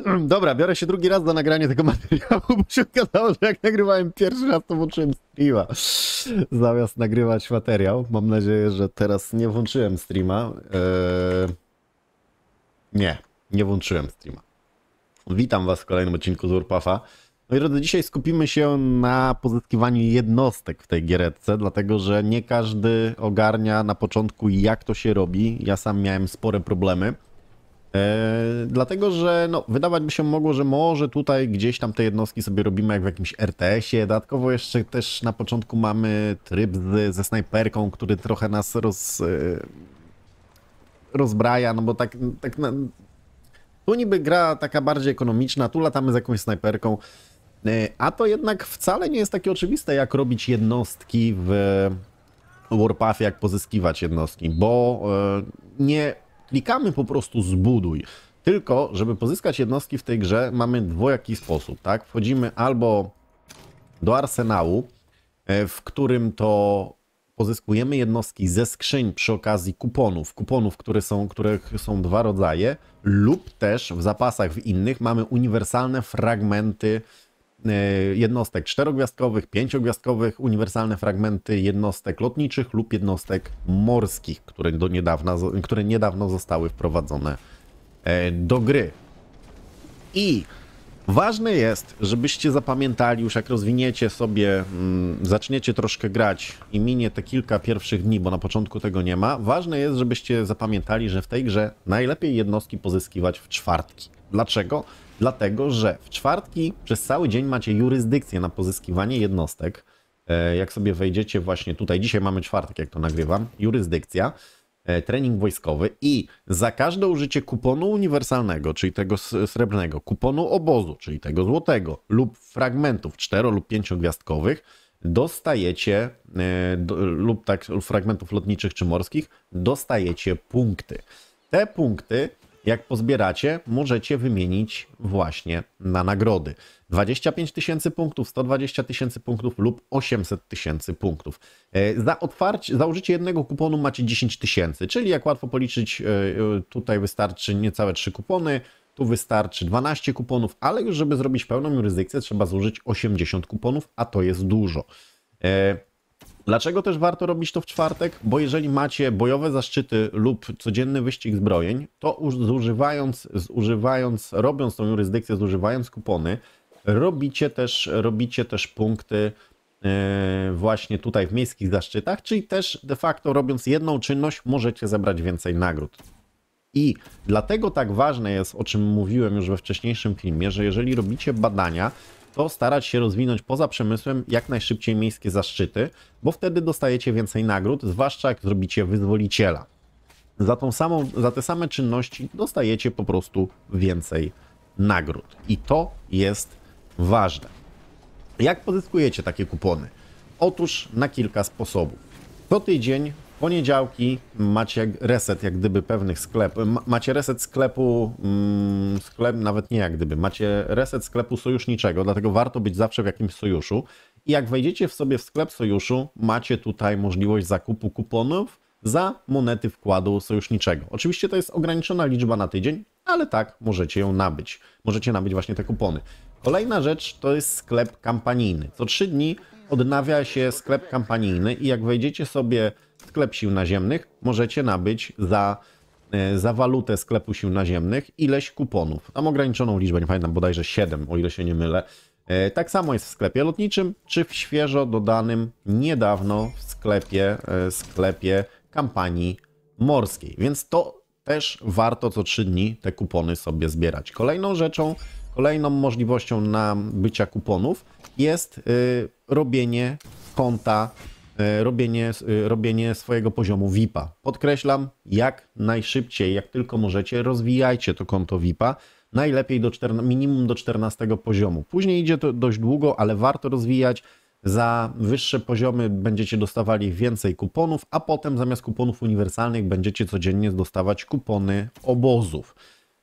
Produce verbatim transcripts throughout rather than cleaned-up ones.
Dobra, biorę się drugi raz za nagranie tego materiału, bo się okazało, że jak nagrywałem pierwszy raz, to włączyłem streama zamiast nagrywać materiał. Mam nadzieję, że teraz nie włączyłem streama. Eee... Nie, nie włączyłem streama. Witam was w kolejnym odcinku z Warpaffa. No i drodzy, dzisiaj skupimy się na pozyskiwaniu jednostek w tej giereczce, dlatego że nie każdy ogarnia na początku, jak to się robi. Ja sam miałem spore problemy. Eee, dlatego, że no, wydawać by się mogło, że może tutaj gdzieś tam te jednostki sobie robimy jak w jakimś R T S-ie. Dodatkowo jeszcze też na początku mamy tryb z, ze snajperką, który trochę nas roz, e, rozbraja, no bo tak, tak na, tu niby gra taka bardziej ekonomiczna, tu latamy z jakąś snajperką, e, a to jednak wcale nie jest takie oczywiste, jak robić jednostki w Warpathie, jak pozyskiwać jednostki, bo e, nie klikamy po prostu zbuduj, tylko żeby pozyskać jednostki w tej grze mamy dwojaki sposób, tak? Wchodzimy albo do arsenału, w którym to pozyskujemy jednostki ze skrzyń przy okazji kuponów, kuponów, które są, których są dwa rodzaje, lub też w zapasach w innych mamy uniwersalne fragmenty jednostek czterogwiazdkowych, pięciogwiazdkowych, uniwersalne fragmenty jednostek lotniczych lub jednostek morskich, które, do niedawna, które niedawno zostały wprowadzone do gry. I ważne jest, żebyście zapamiętali, już jak rozwiniecie sobie, mm, zaczniecie troszkę grać i minie te kilka pierwszych dni, bo na początku tego nie ma, ważne jest, żebyście zapamiętali, że w tej grze najlepiej jednostki pozyskiwać w czwartki. Dlaczego? Dlatego, że w czwartki przez cały dzień macie jurysdykcję na pozyskiwanie jednostek. Jak sobie wejdziecie właśnie tutaj, dzisiaj mamy czwartek, jak to nagrywam, jurysdykcja, trening wojskowy i za każde użycie kuponu uniwersalnego, czyli tego srebrnego, kuponu obozu, czyli tego złotego lub fragmentów cztero- lub pięciogwiazdkowych dostajecie, lub tak fragmentów lotniczych czy morskich, dostajecie punkty. Te punkty, jak pozbieracie, możecie wymienić właśnie na nagrody. dwadzieścia pięć tysięcy punktów, sto dwadzieścia tysięcy punktów lub osiemset tysięcy punktów. Za, otwarcie, za użycie jednego kuponu macie dziesięć tysięcy, czyli jak łatwo policzyć, tutaj wystarczy niecałe trzy kupony, tu wystarczy dwanaście kuponów, ale już żeby zrobić pełną jurysdykcję trzeba zużyć osiemdziesiąt kuponów, a to jest dużo. Dlaczego też warto robić to w czwartek? Bo jeżeli macie bojowe zaszczyty lub codzienny wyścig zbrojeń, to zużywając, zużywając, robiąc tą jurysdykcję, zużywając kupony, robicie też, robicie też punkty yy, właśnie tutaj w miejskich zaszczytach, czyli też de facto robiąc jedną czynność możecie zebrać więcej nagród. I dlatego tak ważne jest, o czym mówiłem już we wcześniejszym filmie, że jeżeli robicie badania, to starać się rozwinąć poza przemysłem jak najszybciej miejskie zaszczyty, bo wtedy dostajecie więcej nagród, zwłaszcza jak zrobicie wyzwoliciela. Za, tą samą, za te same czynności dostajecie po prostu więcej nagród. I to jest ważne. Jak pozyskujecie takie kupony? Otóż na kilka sposobów. Co tydzień, w poniedziałki macie reset jak gdyby pewnych sklepów, macie reset sklepu, mm, sklep, nawet nie jak gdyby, macie reset sklepu sojuszniczego, dlatego warto być zawsze w jakimś sojuszu. I jak wejdziecie w sobie w sklep sojuszu, macie tutaj możliwość zakupu kuponów za monety wkładu sojuszniczego. Oczywiście to jest ograniczona liczba na tydzień, ale tak, możecie ją nabyć. Możecie nabyć właśnie te kupony. Kolejna rzecz to jest sklep kampanijny. Co trzy dni odnawia się sklep kampanijny i jak wejdziecie sobie w sklep sił naziemnych, możecie nabyć za, za walutę sklepu sił naziemnych ileś kuponów. Tam ograniczoną liczbę, nie pamiętam, bodajże siedem, o ile się nie mylę. Tak samo jest w sklepie lotniczym, czy w świeżo dodanym niedawno w sklepie, sklepie kampanii morskiej. Więc to też warto co trzy dni te kupony sobie zbierać. Kolejną rzeczą, kolejną możliwością nabycia kuponów jest y, robienie konta, y, robienie, y, robienie swojego poziomu V I P-a. Podkreślam, jak najszybciej, jak tylko możecie, rozwijajcie to konto V I P-a. Najlepiej do minimum do czternastego poziomu. Później idzie to dość długo, ale warto rozwijać. Za wyższe poziomy będziecie dostawali więcej kuponów, a potem zamiast kuponów uniwersalnych będziecie codziennie dostawać kupony obozów.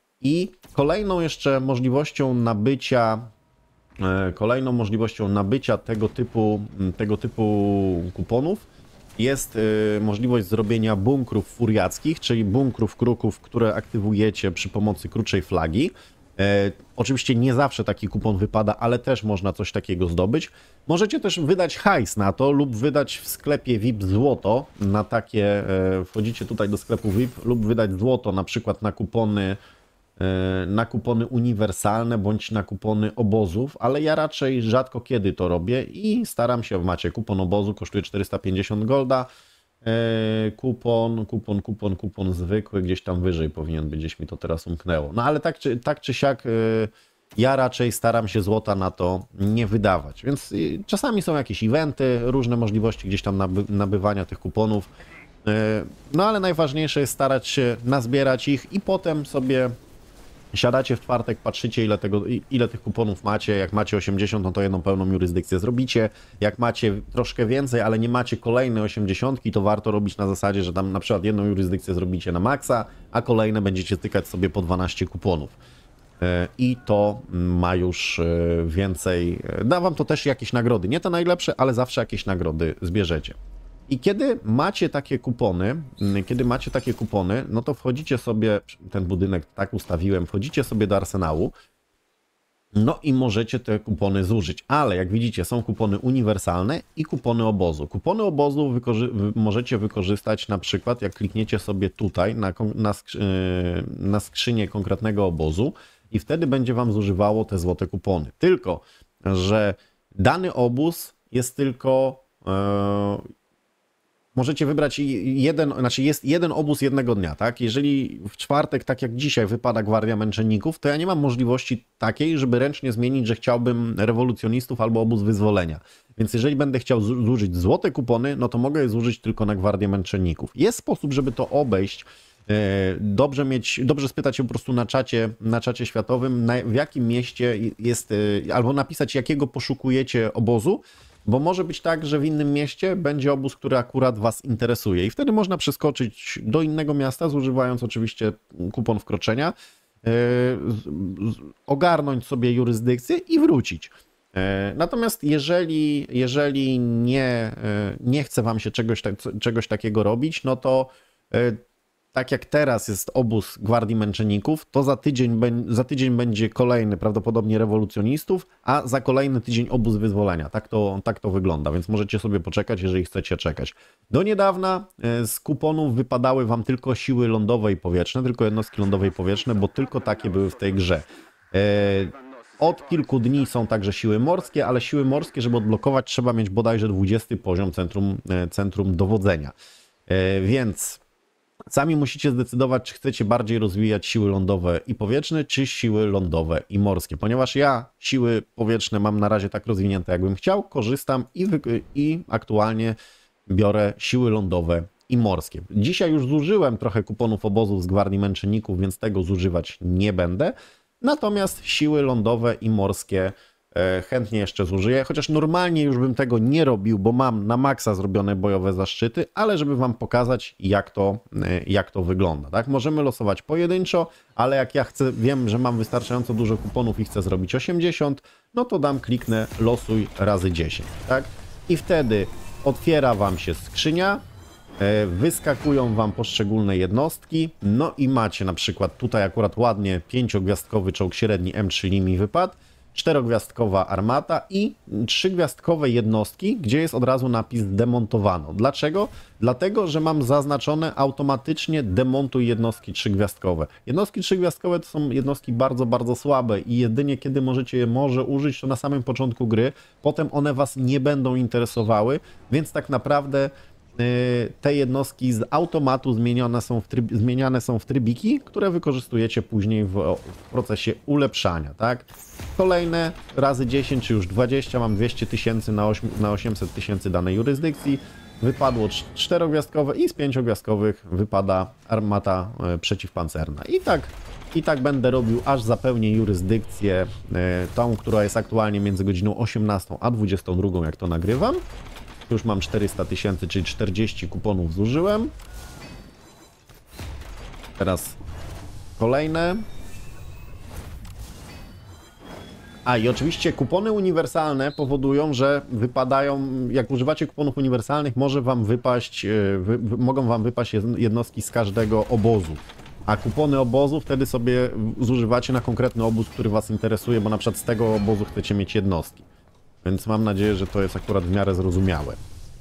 I kolejną jeszcze możliwością nabycia, kolejną możliwością nabycia tego typu, tego typu kuponów jest możliwość zrobienia bunkrów furiackich, czyli bunkrów kruków, które aktywujecie przy pomocy kruczej flagi. E, oczywiście nie zawsze taki kupon wypada, ale też można coś takiego zdobyć. Możecie też wydać hajs na to lub wydać w sklepie V I P złoto na takie, e, wchodzicie tutaj do sklepu V I P lub wydać złoto na przykład na kupony e, na kupony uniwersalne bądź na kupony obozów, ale ja raczej rzadko kiedy to robię i staram się, macie kupon obozu, kosztuje czterysta pięćdziesiąt golda, e, kupon, kupon, kupon, kupon zwykły, gdzieś tam wyżej powinien być, gdzieś mi to teraz umknęło. No ale tak czy, tak czy siak e, ja raczej staram się złota na to nie wydawać, więc czasami są jakieś eventy, różne możliwości gdzieś tam naby, nabywania tych kuponów, no ale najważniejsze jest starać się nazbierać ich i potem sobie siadacie w czwartek, patrzycie ile, tego, ile tych kuponów macie, jak macie osiemdziesiąt, no to jedną pełną jurysdykcję zrobicie, jak macie troszkę więcej, ale nie macie kolejne osiemdziesiątki, to warto robić na zasadzie, że tam na przykład jedną jurysdykcję zrobicie na maksa, a kolejne będziecie tykać sobie po dwanaście kuponów. I to ma już więcej, da wam to też jakieś nagrody, nie te najlepsze, ale zawsze jakieś nagrody zbierzecie. I kiedy macie takie kupony, kiedy macie takie kupony, no to wchodzicie sobie, ten budynek tak ustawiłem, wchodzicie sobie do arsenału, no i możecie te kupony zużyć, ale jak widzicie są kupony uniwersalne i kupony obozu. Kupony obozu wykorzy możecie wykorzystać na przykład, jak klikniecie sobie tutaj na, na, skrzy na skrzynię konkretnego obozu, i wtedy będzie wam zużywało te złote kupony. Tylko, że dany obóz jest tylko... E, możecie wybrać jeden, znaczy jest jeden obóz jednego dnia, tak? Jeżeli w czwartek, tak jak dzisiaj, wypada Gwardia Męczenników, to ja nie mam możliwości takiej, żeby ręcznie zmienić, że chciałbym rewolucjonistów albo obóz wyzwolenia. Więc jeżeli będę chciał zużyć złote kupony, no to mogę je zużyć tylko na Gwardię Męczenników. Jest sposób, żeby to obejść. Dobrze mieć, dobrze spytać się po prostu na czacie, na czacie światowym, na, w jakim mieście jest, albo napisać, jakiego poszukujecie obozu, bo może być tak, że w innym mieście będzie obóz, który akurat was interesuje i wtedy można przeskoczyć do innego miasta, zużywając oczywiście kupon wkroczenia, yy, ogarnąć sobie jurysdykcję i wrócić. Natomiast jeżeli, jeżeli nie, nie chce wam się czegoś, czegoś takiego robić, no to tak jak teraz jest obóz Gwardii Męczenników, to za tydzień, za tydzień będzie kolejny prawdopodobnie rewolucjonistów, a za kolejny tydzień obóz wyzwolenia. Tak to, tak to wygląda, więc możecie sobie poczekać, jeżeli chcecie czekać. Do niedawna z kuponów wypadały wam tylko siły lądowe i powietrzne, tylko jednostki lądowe i powietrzne, bo tylko takie były w tej grze. Od kilku dni są także siły morskie, ale siły morskie, żeby odblokować, trzeba mieć bodajże dwudziesty poziom centrum, centrum dowodzenia. Więc sami musicie zdecydować, czy chcecie bardziej rozwijać siły lądowe i powietrzne, czy siły lądowe i morskie. Ponieważ ja siły powietrzne mam na razie tak rozwinięte, jakbym chciał, korzystam i, i aktualnie biorę siły lądowe i morskie. Dzisiaj już zużyłem trochę kuponów obozów z Gwardii Męczenników, więc tego zużywać nie będę. Natomiast siły lądowe i morskie chętnie jeszcze zużyję, chociaż normalnie już bym tego nie robił, bo mam na maksa zrobione bojowe zaszczyty, ale żeby wam pokazać, jak to, jak to wygląda. Tak? Możemy losować pojedynczo, ale jak ja chcę, wiem, że mam wystarczająco dużo kuponów i chcę zrobić osiemdziesiąt, no to dam, kliknę losuj razy dziesięć. Tak? I wtedy otwiera wam się skrzynia, wyskakują wam poszczególne jednostki, no i macie na przykład tutaj akurat ładnie pięciogwiazdkowy czołg średni M trzy Limi wypadł, czterogwiazdkowa armata i trzygwiazdkowe jednostki, gdzie jest od razu napis demontowano. Dlaczego? Dlatego, że mam zaznaczone automatycznie demontuj jednostki trzygwiazdkowe. Jednostki trzygwiazdkowe to są jednostki bardzo, bardzo słabe i jedynie kiedy możecie je może użyć, to na samym początku gry, potem one was nie będą interesowały, więc tak naprawdę te jednostki z automatu zmienione są w tryb, zmieniane są w trybiki, które wykorzystujecie później w, w procesie ulepszania, tak? Kolejne razy dziesięć czy już dwadzieścia, mam dwieście tysięcy na, na osiemset tysięcy danej jurysdykcji. Wypadło czterogwiazdkowe i z pięciogwiazdkowych wypada armata przeciwpancerna. I tak, i tak będę robił, aż zapełnię jurysdykcję tą, która jest aktualnie między godziną osiemnastą a dwudziestą drugą, jak to nagrywam. Już mam czterysta tysięcy, czyli czterdzieści kuponów zużyłem. Teraz kolejne. A i oczywiście kupony uniwersalne powodują, że wypadają, jak używacie kuponów uniwersalnych, może wam wypaść, wy, mogą wam wypaść jednostki z każdego obozu. A kupony obozu wtedy sobie zużywacie na konkretny obóz, który was interesuje, bo na przykład z tego obozu chcecie mieć jednostki. Więc mam nadzieję, że to jest akurat w miarę zrozumiałe.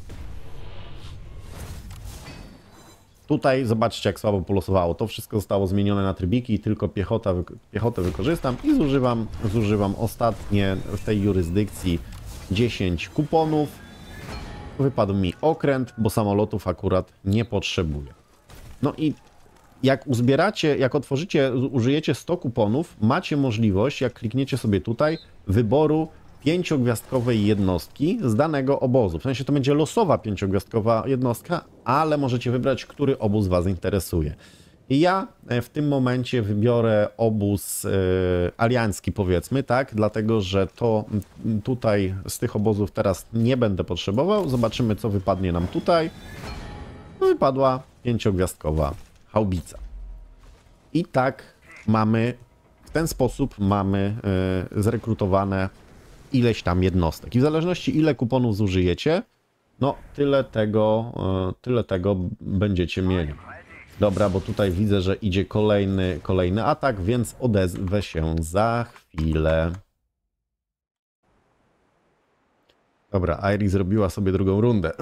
Tutaj zobaczcie, jak słabo polosowało. To wszystko zostało zmienione na trybiki i tylko piechota, piechotę wykorzystam i zużywam, zużywam ostatnie w tej jurysdykcji dziesięć kuponów. Wypadł mi okręt, bo samolotów akurat nie potrzebuję. No i jak uzbieracie, jak otworzycie, użyjecie sto kuponów, macie możliwość, jak klikniecie sobie tutaj, wyboru pięciogwiazdkowej jednostki z danego obozu. W sensie to będzie losowa pięciogwiazdkowa jednostka, ale możecie wybrać, który obóz was interesuje. I ja w tym momencie wybiorę obóz yy, aliancki, powiedzmy, tak, dlatego że to tutaj z tych obozów teraz nie będę potrzebował. Zobaczymy, co wypadnie nam tutaj. No, wypadła pięciogwiazdkowa haubica. I tak mamy, w ten sposób mamy yy, zrekrutowane ileś tam jednostek. I w zależności ile kuponów zużyjecie, no tyle tego, yy, tyle tego będziecie mieli. Dobra, bo tutaj widzę, że idzie kolejny, kolejny atak, więc odezwę się za chwilę. Dobra, Iris zrobiła sobie drugą rundę.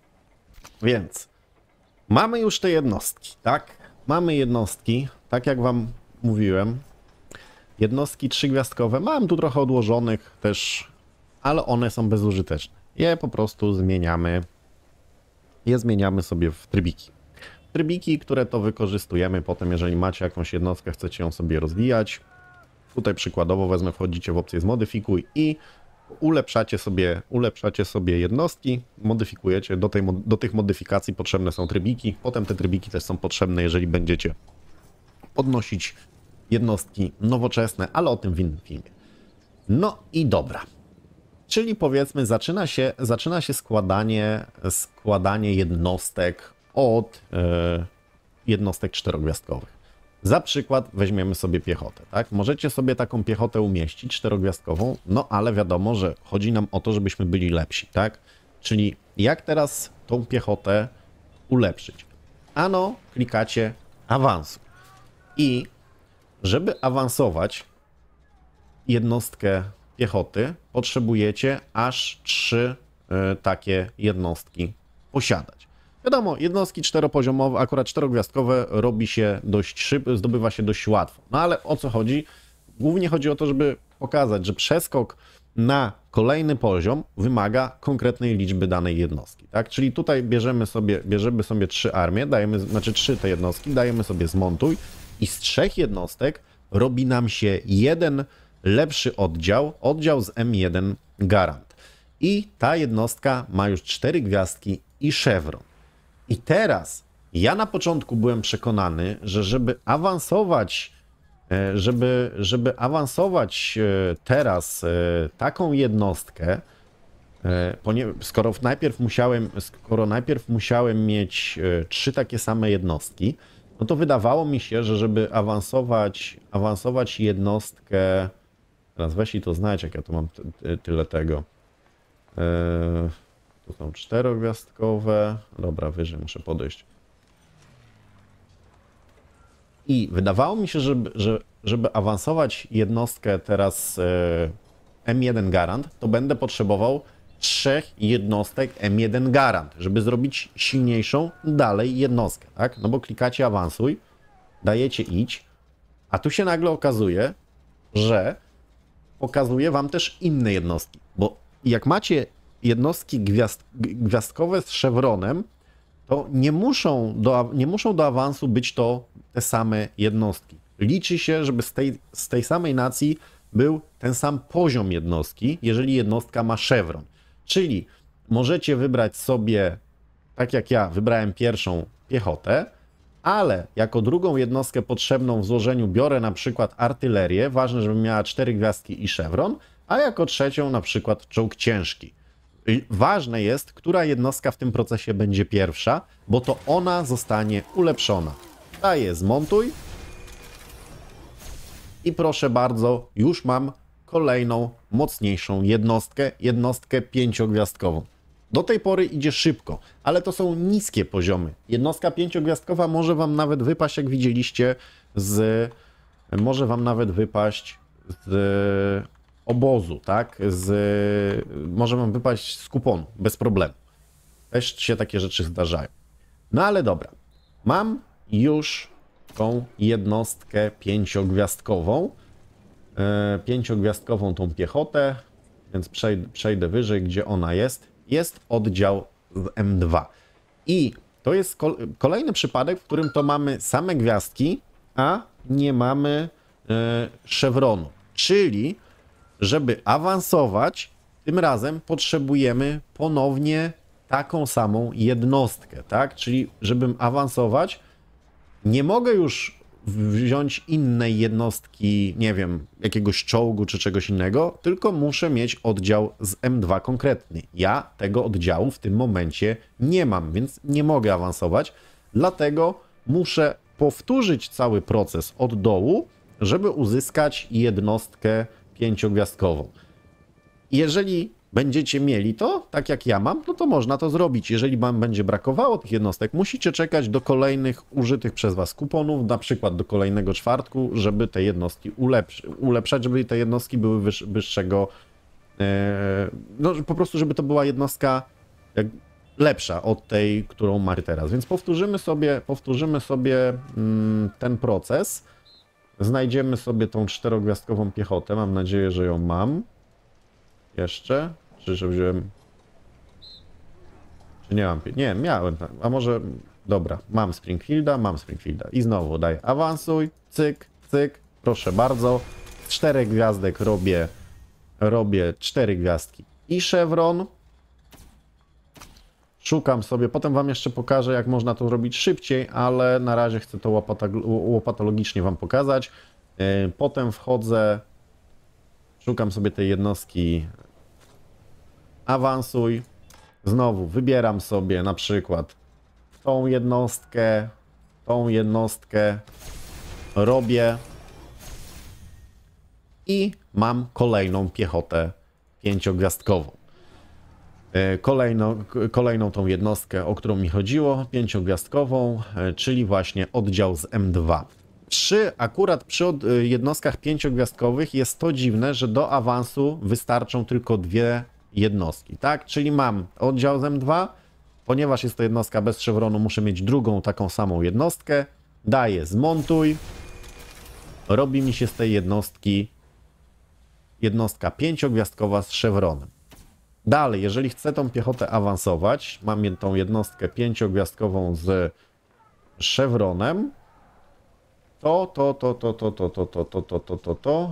Więc mamy już te jednostki, tak? Mamy jednostki, tak jak wam mówiłem. Jednostki trzygwiazdkowe mam tu trochę odłożonych też, ale one są bezużyteczne. Je po prostu zmieniamy, je zmieniamy sobie w trybiki. Trybiki, które to wykorzystujemy potem, jeżeli macie jakąś jednostkę, chcecie ją sobie rozwijać. Tutaj przykładowo wezmę, wchodzicie w opcję zmodyfikuj i ulepszacie sobie, ulepszacie sobie jednostki, modyfikujecie. Do, tej, do tych modyfikacji potrzebne są trybiki. Potem te trybiki też są potrzebne, jeżeli będziecie podnosić jednostki nowoczesne, ale o tym w innym filmie. No i dobra. Czyli powiedzmy zaczyna się, zaczyna się składanie, składanie jednostek od e, jednostek czterogwiazdkowych. Za przykład weźmiemy sobie piechotę, tak? Możecie sobie taką piechotę umieścić, czterogwiazdkową, no ale wiadomo, że chodzi nam o to, żebyśmy byli lepsi, tak? Czyli jak teraz tą piechotę ulepszyć? Ano, klikacie awansu. I żeby awansować jednostkę piechoty, potrzebujecie aż trzy y, takie jednostki posiadać. Wiadomo, jednostki czteropoziomowe, akurat czterogwiazdkowe robi się dość szybko, zdobywa się dość łatwo. No ale o co chodzi? Głównie chodzi o to, żeby pokazać, że przeskok na kolejny poziom wymaga konkretnej liczby danej jednostki, tak? Czyli tutaj bierzemy sobie, bierzemy sobie trzy armie, dajemy, znaczy trzy te jednostki, dajemy sobie zmontuj i z trzech jednostek robi nam się jeden lepszy oddział, oddział z M jeden Garant. I ta jednostka ma już cztery gwiazdki i szewron. I teraz ja na początku byłem przekonany, że żeby awansować, żeby, żeby awansować teraz taką jednostkę, skoro najpierw musiałem, skoro najpierw musiałem mieć trzy takie same jednostki, no to wydawało mi się, że żeby awansować, awansować jednostkę, teraz weź i to znajdź, jak ja tu mam tyle tego. Tu są czterogwiazdkowe. Dobra, wyżej muszę podejść. I wydawało mi się, żeby, że, żeby awansować jednostkę teraz M jeden Garant, to będę potrzebował trzech jednostek M jeden Garant, żeby zrobić silniejszą dalej jednostkę, tak? No bo klikacie awansuj, dajecie idź, a tu się nagle okazuje, że pokazuje wam też inne jednostki, bo jak macie jednostki gwiazd, gwiazdkowe z szewronem, to nie muszą, do, nie muszą do awansu być to te same jednostki. Liczy się, żeby z tej, z tej samej nacji był ten sam poziom jednostki, jeżeli jednostka ma szewron. Czyli możecie wybrać sobie, tak jak ja wybrałem pierwszą piechotę, ale jako drugą jednostkę potrzebną w złożeniu biorę na przykład artylerię, ważne, żeby miała cztery gwiazdki i szewron, a jako trzecią na przykład czołg ciężki. Ważne jest, która jednostka w tym procesie będzie pierwsza, bo to ona zostanie ulepszona. Daję zmontuj i proszę bardzo, już mam kolejną, mocniejszą jednostkę, jednostkę pięciogwiazdkową. Do tej pory idzie szybko, ale to są niskie poziomy. Jednostka pięciogwiazdkowa może wam nawet wypaść, jak widzieliście, z... może wam nawet wypaść z obozu, tak? Z... może wam wypaść z kuponu, bez problemu. Też się takie rzeczy zdarzają. No ale dobra, mam już tą jednostkę pięciogwiazdkową, e, pięciogwiazdkową tą piechotę, więc przejdę, przejdę wyżej, gdzie ona jest. Jest oddział z M dwa. I to jest kol kolejny przypadek, w którym to mamy same gwiazdki, a nie mamy e, szewronu. Czyli, żeby awansować, tym razem potrzebujemy ponownie taką samą jednostkę, tak? Czyli, żebym awansować, nie mogę już wziąć innej jednostki, nie wiem, jakiegoś czołgu czy czegoś innego, tylko muszę mieć oddział z M dwa konkretny. Ja tego oddziału w tym momencie nie mam, więc nie mogę awansować, dlatego muszę powtórzyć cały proces od dołu, żeby uzyskać jednostkę pięciogwiazdkową. Jeżeli będziecie mieli to, tak jak ja mam, no to można to zrobić. Jeżeli wam będzie brakowało tych jednostek, musicie czekać do kolejnych użytych przez was kuponów, na przykład do kolejnego czwartku, żeby te jednostki ulepsz ulepszać, żeby te jednostki były wyż wyższego, e, no po prostu, żeby to była jednostka jak, lepsza od tej, którą macie teraz. Więc powtórzymy sobie, powtórzymy sobie mm, ten proces. Znajdziemy sobie tą czterogwiazdkową piechotę. Mam nadzieję, że ją mam. Jeszcze? Czy że wziąłem... Czy nie mam... Nie, miałem. A może... Dobra, mam Springfielda, mam Springfielda. I znowu daję awansuj, cyk, cyk. Proszę bardzo. Z czterech gwiazdek robię... Robię cztery gwiazdki i szewron. Szukam sobie, potem wam jeszcze pokażę, jak można to zrobić szybciej, ale na razie chcę to łopatologicznie wam pokazać. Potem wchodzę... Szukam sobie tej jednostki awansuj. Znowu wybieram sobie na przykład tą jednostkę, tą jednostkę robię i mam kolejną piechotę pięciogwiazdkową. Kolejną, kolejną tą jednostkę, o którą mi chodziło, pięciogwiazdkową, czyli właśnie oddział z M dwa. Przy, akurat przy jednostkach pięciogwiazdkowych jest to dziwne, że do awansu wystarczą tylko dwie jednostki, tak? Czyli mam oddział z M dwa, ponieważ jest to jednostka bez szewronu, muszę mieć drugą taką samą jednostkę, daję zmontuj, robi mi się z tej jednostki jednostka pięciogwiazdkowa z szewronem. Dalej, jeżeli chcę tą piechotę awansować, mam tą jednostkę pięciogwiazdkową z szewronem, To, to, to, to, to, to, to, to, to, to, to, to, to.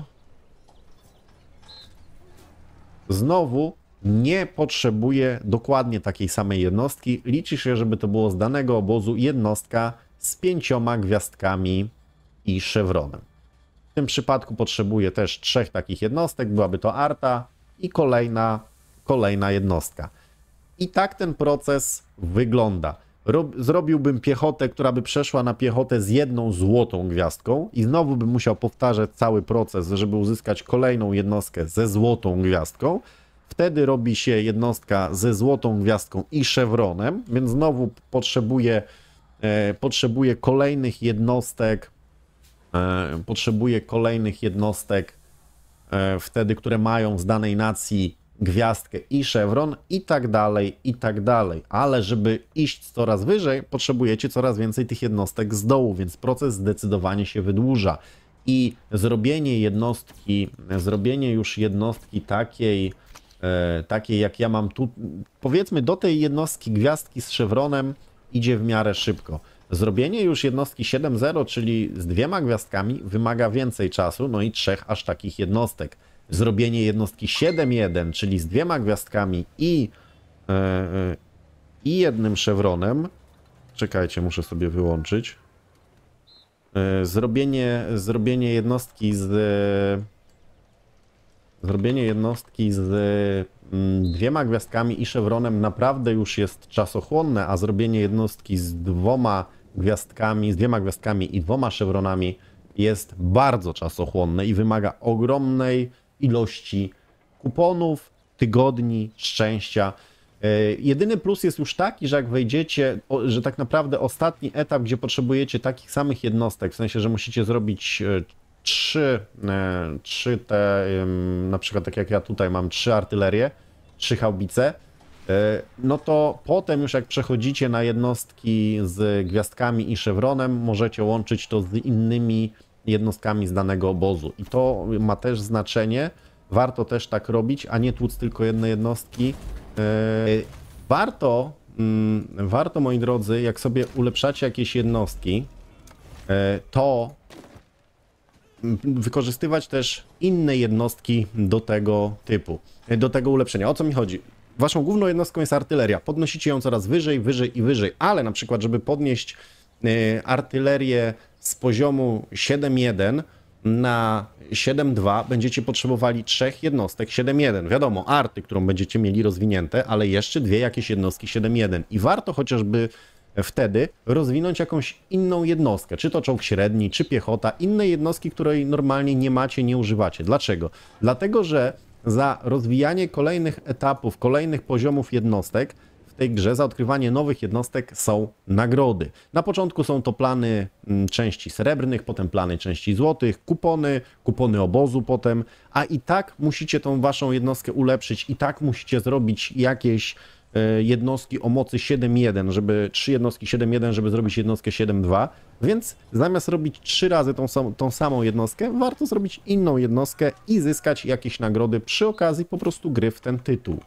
Znowu nie potrzebuję dokładnie takiej samej jednostki. Liczy się, żeby to było z danego obozu jednostka z pięcioma gwiazdkami i szewronem. W tym przypadku potrzebuję też trzech takich jednostek. Byłaby to arta i kolejna, kolejna jednostka. I tak ten proces wygląda. Zrobiłbym piechotę, która by przeszła na piechotę z jedną złotą gwiazdką i znowu bym musiał powtarzać cały proces, żeby uzyskać kolejną jednostkę ze złotą gwiazdką. Wtedy robi się jednostka ze złotą gwiazdką i szewronem, więc znowu potrzebuję, e, potrzebuję kolejnych jednostek, e, potrzebuję kolejnych jednostek e, wtedy, które mają z danej nacji gwiazdkę i szewron i tak dalej, i tak dalej. Ale żeby iść coraz wyżej, potrzebujecie coraz więcej tych jednostek z dołu, więc proces zdecydowanie się wydłuża. I zrobienie jednostki, zrobienie już jednostki takiej, e, takiej jak ja mam tu, powiedzmy do tej jednostki gwiazdki z szewronem idzie w miarę szybko. Zrobienie już jednostki siedem zero, czyli z dwiema gwiazdkami, wymaga więcej czasu, no i trzech aż takich jednostek. Zrobienie jednostki siedem jeden, czyli z dwiema gwiazdkami i, yy, i jednym szewronem. Czekajcie, muszę sobie wyłączyć. Yy, zrobienie, zrobienie jednostki z... Zrobienie jednostki z yy, dwiema gwiazdkami i szewronem naprawdę już jest czasochłonne, a zrobienie jednostki z dwoma gwiazdkami, z dwiema gwiazdkami i dwoma szewronami jest bardzo czasochłonne i wymaga ogromnej ilości kuponów, tygodni, szczęścia, Jedyny plus jest już taki, że jak wejdziecie, że tak naprawdę ostatni etap, gdzie potrzebujecie takich samych jednostek, w sensie, że musicie zrobić trzy, trzy te, na przykład tak jak ja tutaj mam trzy artylerie, trzy haubice, no to potem już jak przechodzicie na jednostki z gwiazdkami i szewronem, możecie łączyć to z innymi jednostkami z danego obozu. I to ma też znaczenie, warto też tak robić, a nie tłuc tylko jedne jednostki. Warto, warto, moi drodzy, jak sobie ulepszacie jakieś jednostki, to wykorzystywać też inne jednostki do tego typu, do tego ulepszenia. O co mi chodzi? Waszą główną jednostką jest artyleria. Podnosicie ją coraz wyżej, wyżej i wyżej, ale na przykład, żeby podnieść artylerię z poziomu siedem jeden na siedem dwa, będziecie potrzebowali trzech jednostek siedem jeden. Wiadomo, arty, którą będziecie mieli rozwinięte, ale jeszcze dwie jakieś jednostki siedem jeden. I warto chociażby wtedy rozwinąć jakąś inną jednostkę, czy to czołg średni, czy piechota, inne jednostki, której normalnie nie macie, nie używacie. Dlaczego? Dlatego, że za rozwijanie kolejnych etapów, kolejnych poziomów jednostek w tej grze, za odkrywanie nowych jednostek są nagrody. Na początku są to plany części srebrnych, potem plany części złotych, kupony, kupony obozu potem, a i tak musicie tą waszą jednostkę ulepszyć, i tak musicie zrobić jakieś jednostki o mocy siedem jeden, żeby trzy jednostki siedem jeden, żeby zrobić jednostkę siedem dwa, więc zamiast robić trzy razy tą, sam, tą samą jednostkę, warto zrobić inną jednostkę i zyskać jakieś nagrody przy okazji po prostu gry w ten tytuł.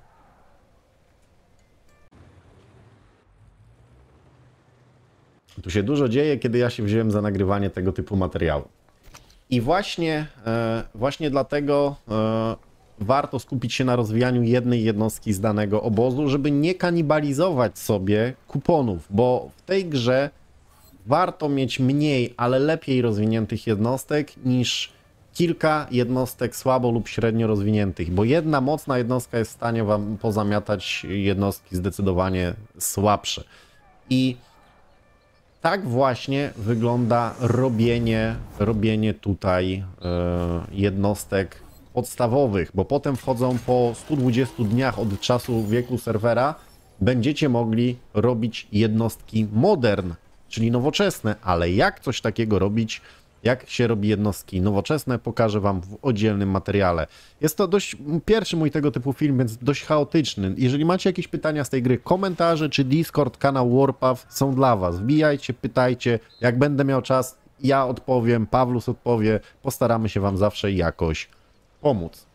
Tu się dużo dzieje, kiedy ja się wziąłem za nagrywanie tego typu materiału. I właśnie, e, właśnie dlatego e, warto skupić się na rozwijaniu jednej jednostki z danego obozu, żeby nie kanibalizować sobie kuponów, bo w tej grze warto mieć mniej, ale lepiej rozwiniętych jednostek niż kilka jednostek słabo lub średnio rozwiniętych, bo jedna mocna jednostka jest w stanie wam pozamiatać jednostki zdecydowanie słabsze. I tak właśnie wygląda robienie, robienie tutaj yy, jednostek podstawowych, bo potem wchodzą po stu dwudziestu dniach od czasu wieku serwera, będziecie mogli robić jednostki modern, czyli nowoczesne, ale jak coś takiego robić, jak się robi jednostki nowoczesne, pokażę wam w oddzielnym materiale. Jest to dość pierwszy mój tego typu film, więc dość chaotyczny. Jeżeli macie jakieś pytania z tej gry, komentarze czy Discord, kanał Warpath są dla was. Wbijajcie, pytajcie, jak będę miał czas, ja odpowiem, Pawlus odpowie, postaramy się wam zawsze jakoś pomóc.